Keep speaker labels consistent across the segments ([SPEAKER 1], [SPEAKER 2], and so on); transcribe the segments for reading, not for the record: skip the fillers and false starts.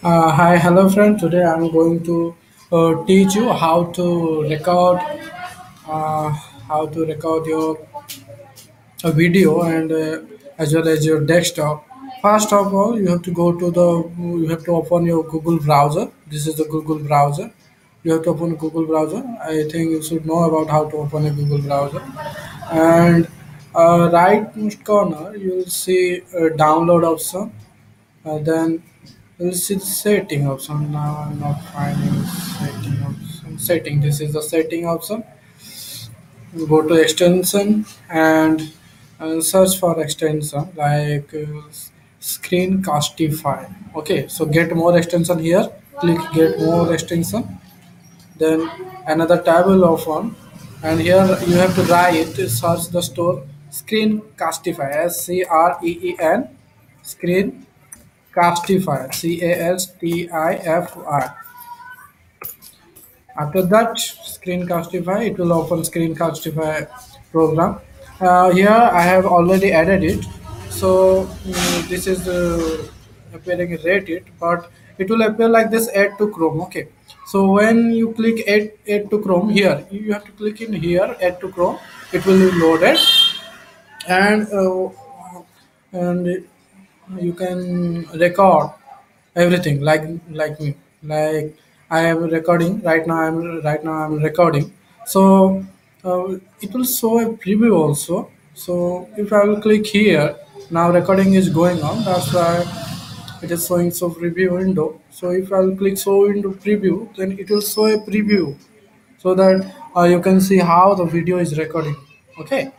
[SPEAKER 1] Hi, hello friend. Today I'm going to teach you uh, how to record your video and as well as your desktop. First of all, you have to open your Google browser. This is the Google browser. You have to open Google browser. I think you should know about how to open a Google browser. And right most corner, you will see a download option. Then we'll see the setting option. Now I'm not finding setting option. Setting. This is the setting option. You go to extension and search for extension like Screencastify. Okay, so get more extension here. Click get more extension. Then another tab will open, and here you have to write search the store Screencastify. Screen Screen Castify, Castify. After that, Screencastify, it will open Screencastify program. Here I have already added it. So this is appearing rated, but it will appear like this add to Chrome. Okay. So when you click add to Chrome here, you have to click in here add to Chrome. It will be loaded and you can record everything like me like I am recording right now I'm recording. So it will show a preview also. So if I will click here, now recording is going on, that's why it is showing so preview window. So if I will click show window preview, then it will show a preview so that you can see how the video is recording. Okay.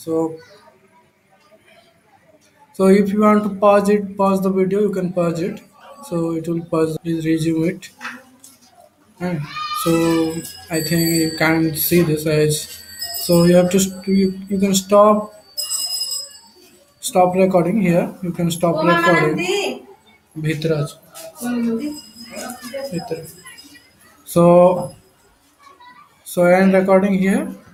[SPEAKER 1] So so if you want to pause the video, you can pause it. So it will pause. Please resume it. And so I think you can see this as. So you have to you can stop recording here. You can stop recording. Bhitraj. Bhitraj. So end recording here.